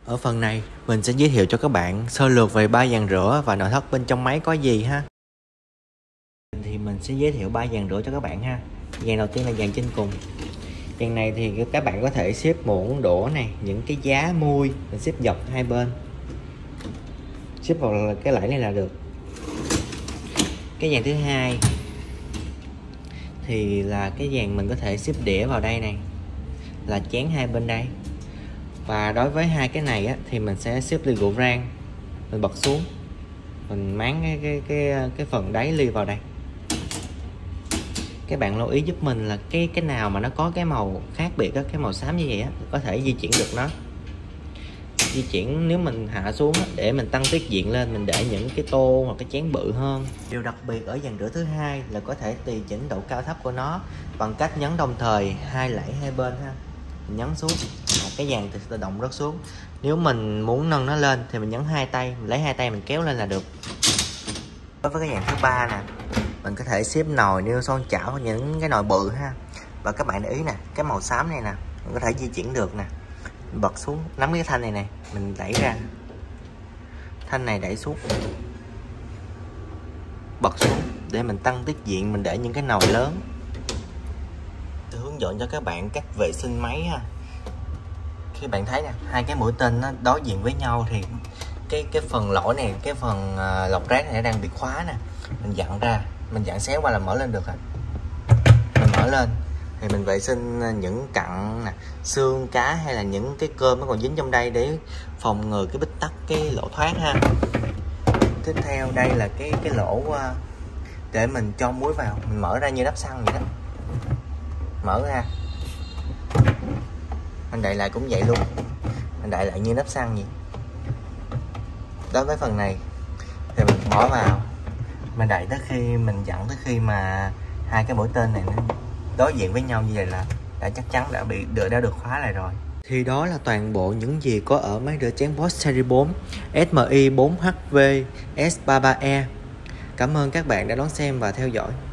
Ở phần này, mình sẽ giới thiệu cho các bạn sơ lược về ba dàn rửa và nội thất bên trong máy có gì ha. Thì mình sẽ giới thiệu ba dàn rửa cho các bạn ha. Dàn đầu tiên là dàn trên cùng. Dàn này thì các bạn có thể xếp muỗng đũa này, những cái giá mui mình xếp dọc hai bên, xếp vào cái lẫy này là được. Cái dàn thứ hai thì là cái dàn mình có thể xếp đĩa vào đây này, là chén hai bên đây. Và đối với hai cái này á, thì mình sẽ xếp ly rượu rang, mình bật xuống, mình máng cái phần đáy ly vào đây. Các bạn lưu ý giúp mình là cái nào mà nó có cái màu khác biệt á, cái màu xám như vậy á, có thể di chuyển được nó. Di chuyển nếu mình hạ xuống á, để mình tăng tiết diện lên, mình để những cái tô hoặc cái chén bự hơn. Điều đặc biệt ở dàn rửa thứ hai là có thể tùy chỉnh độ cao thấp của nó bằng cách nhấn đồng thời hai lẫy hai bên ha. Mình nhấn xuống, cái dàn thì tự động rớt xuống. Nếu mình muốn nâng nó lên thì mình nhấn hai tay, mình lấy hai tay mình kéo lên là được. Đối với cái dàn thứ ba nè, mình có thể xếp nồi niêu son chảo, những cái nồi bự ha. Và các bạn để ý nè, cái màu xám này nè, mình có thể di chuyển được nè. Mình bật xuống, nắm cái thanh này nè, mình đẩy ra, thanh này đẩy xuống, bật xuống để mình tăng tiết diện, mình để những cái nồi lớn. Tôi hướng dẫn cho các bạn cách vệ sinh máy ha. Khi bạn thấy nè, hai cái mũi tên nó đối diện với nhau thì cái phần lỗ này, cái phần lọc rác này đang bị khóa nè. Mình dặn ra, mình dặn xéo qua là mở lên được rồi. Mình mở lên thì mình vệ sinh những cặn nè, xương cá hay là những cái cơm nó còn dính trong đây để phòng ngừa cái bít tắc, cái lỗ thoát ha. Tiếp theo đây là cái lỗ để mình cho muối vào, mình mở ra như nắp xăng vậy đó. Mở ra, mình đậy lại cũng vậy luôn, mình đậy lại như nắp xăng vậy. Đối với phần này thì mình bỏ vào, mình đậy tới khi mình dặn, tới khi mà hai cái mũi tên này nó đối diện với nhau như vậy là đã chắc chắn đã được khóa lại rồi. Thì đó là toàn bộ những gì có ở máy rửa chén Bosch Series 4 SMI 4HV S33E. Cảm ơn các bạn đã đón xem và theo dõi.